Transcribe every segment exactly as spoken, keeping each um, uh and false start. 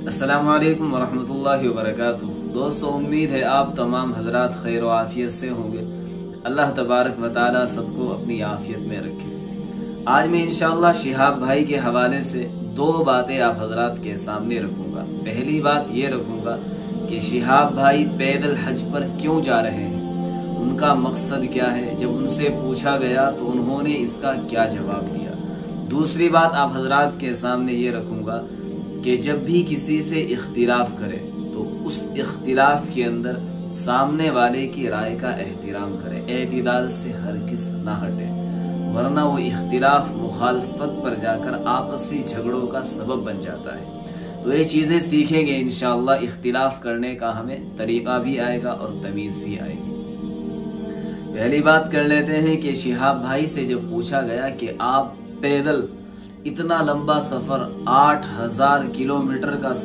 अस्सलामु अलैकुम वरहमतुल्लाहि वबरकातुहू। दोस्तों, उम्मीद है आप तमाम हजरात खैर व आफियत से होंगे। अल्लाह तबारक व तआला सबको अपनी आफियत में रखे। आज मैं इंशाअल्लाह शिहाब भाई के हवाले से दो बातें आप हजरात के सामने रखूंगा। पहली बात ये रखूंगा कि शिहाब भाई पैदल हज पर क्यों जा रहे हैं, उनका मकसद क्या है। जब उनसे पूछा गया तो उन्होंने इसका क्या जवाब दिया। दूसरी बात आप हजरात के सामने ये रखूंगा कि जब भी किसी से इख्तिलाफ करे तो उस इख्तिलाफ के अंदर सामने वाले की राय का एहतराम करे, एतदाल से हरगिज़ ना हटे, वरना वो इख्तिलाफ मुखालफत पर जाकर आपसी झगड़ों का सबब बन जाता है। तो ये चीज़ें सीखेंगे इंशाअल्लाह। इख्तिलाफ करने का हमें तरीका भी आएगा और तमीज़ भी आएगी। पहली बात कर लेते हैं कि शिहाब भाई से जब पूछा गया कि आप पैदल इतना लंबा सफर, आठ हजार किलोमीटर का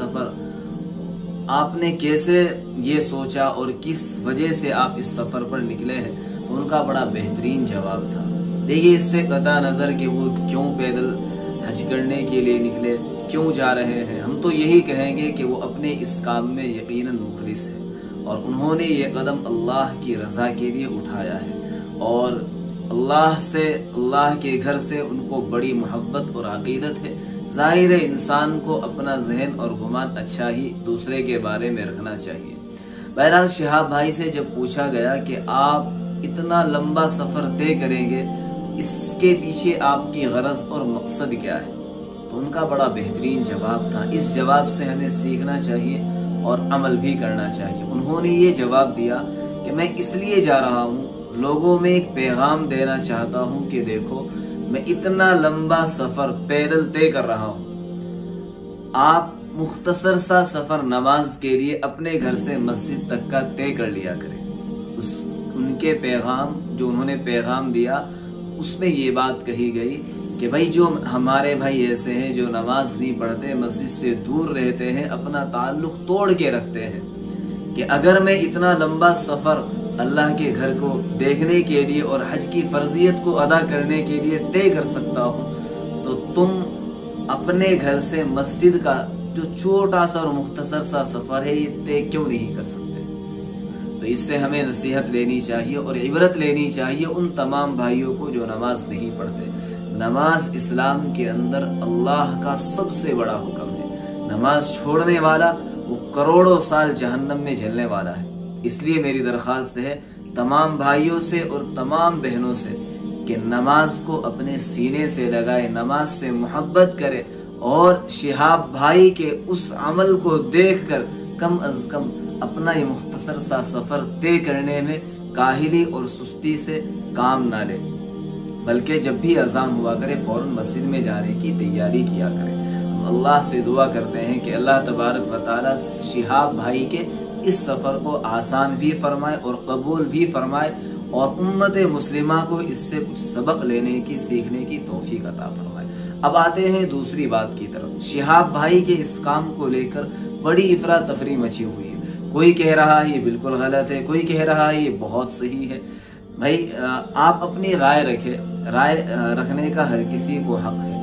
सफर, आपने कैसे ये सोचा और किस वजह से आप इस सफर पर निकले हैं, तो उनका बड़ा बेहतरीन जवाब था। देखिए, इससे कता नजर कि वो क्यों पैदल हज करने के लिए निकले, क्यों जा रहे हैं, हम तो यही कहेंगे कि वो अपने इस काम में यकीनन मुखलिस है और उन्होंने ये कदम अल्लाह की रजा के लिए उठाया है और अल्लाह से, अल्लाह के घर से उनको बड़ी मोहब्बत और अकीदत है। जाहिर है इंसान को अपना जहन और गुमान अच्छा ही दूसरे के बारे में रखना चाहिए। बहरहाल शिहाब भाई से जब पूछा गया कि आप इतना लंबा सफर तय करेंगे, इसके पीछे आपकी गरज और मकसद क्या है, तो उनका बड़ा बेहतरीन जवाब था। इस जवाब से हमें सीखना चाहिए और अमल भी करना चाहिए। उन्होंने ये जवाब दिया कि मैं इसलिए जा रहा हूँ, लोगों में एक पैगाम देना चाहता हूँ कि देखो, मैं इतना लंबा सफर पैदल तय कर रहा हूँ, आप मुख्तसर सा सफर नमाज के लिए अपने घर से मस्जिद तक का तय कर लिया करें। उस उनके पैगाम, जो उन्होंने पैगाम दिया, उसमें ये बात कही गई कि भाई जो हमारे भाई ऐसे हैं जो नमाज नहीं पढ़ते, मस्जिद से दूर रहते हैं, अपना ताल्लुक तोड़ के रखते हैं, कि अगर मैं इतना लंबा सफर अल्लाह के घर को देखने के लिए और हज की फर्जियत को अदा करने के लिए तय कर सकता हूँ, तो तुम अपने घर से मस्जिद का जो छोटा सा और मुख्तसर सा सफर है, ये तय क्यों नहीं कर सकते। तो इससे हमें नसीहत लेनी चाहिए और इबरत लेनी चाहिए उन तमाम भाइयों को जो नमाज नहीं पढ़ते। नमाज इस्लाम के अंदर अल्लाह का सबसे बड़ा हुक्म है। नमाज छोड़ने वाला वो करोड़ों साल जहन्नम में जलने वाला है। इसलिए मेरी दरख्वास्त है तमाम भाइयों से और तमाम बहनों से कि नमाज को अपने सीने से लगाए, नमाज से मोहब्बत करे और शिहाब भाई के उस अमल को देखकर कम अज कम अपना ये मुख्तसर सा सफर तय करने में काहिली और सुस्ती से काम ना ले, बल्कि जब भी अजान हुआ करे फौरन मस्जिद में जाने की तैयारी किया करे। हम अल्लाह से दुआ करते हैं कि अल्लाह तबारक व तआला शिहाब भाई के इस सफर को आसान भी फरमाए और कबूल भी फरमाए और उम्मत मुस्लिमा को इससे कुछ सबक लेने की, सीखने की तौफीक अता फरमाए। अब आते हैं दूसरी बात की तरफ। शिहाब भाई के इस काम को लेकर बड़ी इफरा तफरी मची हुई है। कोई कह रहा है ये बिल्कुल गलत है, कोई कह रहा है ये बहुत सही है। भाई आप अपनी राय रखे, राय रखने का हर किसी को हक है।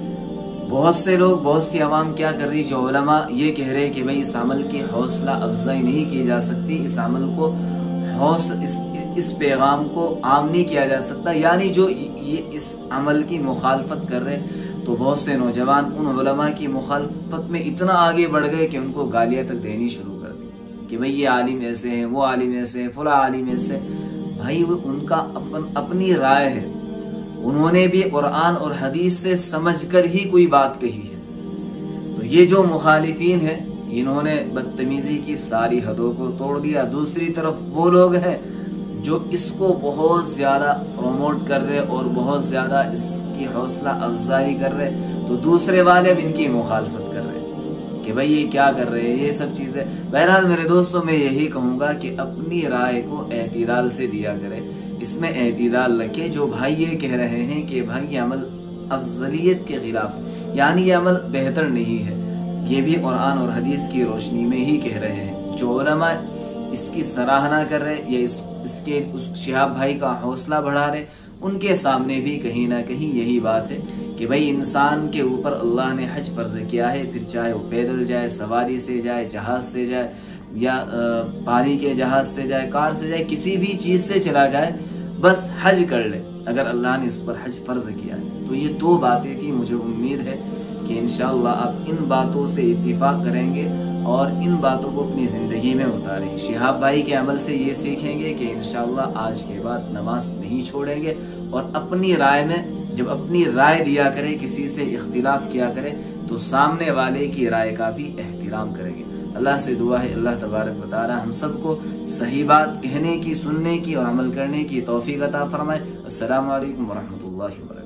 बहुत से लोग, बहुत सी आवाम क्या कर रही, जो उलमा ये कह रहे हैं कि भाई इस अमल की हौसला अफजाई नहीं की जा सकती, इस अमल को हौस इस, इस पैगाम को आम नहीं किया जा सकता, यानी जो ये इस अमल की मुखालफत कर रहे। तो बहुत से नौजवान उन उलमा की मुखालफत में इतना आगे बढ़ गए कि उनको गालियां तक देनी शुरू कर दी कि भाई ये आलिम ऐसे हैं, वो आलिम ऐसे हैं, फला आलिम ऐसे। भाई वो उनका अपन अपनी राय है, उन्होंने भी कुरान और हदीस से समझकर ही कोई बात कही है। तो ये जो मुखालिफीन है, इन्होंने बदतमीजी की सारी हदों को तोड़ दिया। दूसरी तरफ वो लोग हैं जो इसको बहुत ज्यादा प्रमोट कर रहे और बहुत ज्यादा इसकी हौसला अफजाई कर रहे, तो दूसरे वाले भी इनकी मुखालफत कर रहे कि भाई ये क्या कर रहे हैं, ये सब चीजें। बहरहाल मेरे दोस्तों, मैं यही कहूंगा कि अपनी राय को एतदाल से दिया करें, इसमें एतदाल रखे। जो भाई ये कह रहे हैं कि भाई ये अमल अफजलियत के खिलाफ, यानी ये अमल बेहतर नहीं है, ये भी कुरान और हदीस की रोशनी में ही कह रहे हैं। जो उलमा इसकी सराहना कर रहे या इस, इसके उस शिहाब भाई का हौसला बढ़ा रहे, उनके सामने भी कहीं ना कहीं यही बात है कि भाई इंसान के ऊपर अल्लाह ने हज फर्ज किया है, फिर चाहे वो पैदल जाए, सवारी से जाए, जहाज से जाए, या पानी के जहाज से जाए, कार से जाए, किसी भी चीज से चला जाए, बस हज कर ले अगर अल्लाह ने उस पर हज फर्ज किया है। तो ये दो बातें थी, मुझे उम्मीद है कि इंशाअल्लाह आप इन बातों से इत्तिफाक करेंगे और इन बातों को अपनी ज़िंदगी में उतारें। शिहाब भाई के अमल से ये सीखेंगे कि इंशाअल्लाह आज के बाद नमाज नहीं छोड़ेंगे और अपनी राय में जब अपनी राय दिया करें, किसी से इख्तिलाफ किया करें, तो सामने वाले की राय का भी एहतराम करेंगे। अल्लाह से दुआ है अल्लाह तबारक व तआला हम सबको सही बात कहने की, सुनने की और अमल करने की तौफीक अता फरमाए। अस्सलामु अलैकुम व रहमतुल्लाहि व बरकातहू।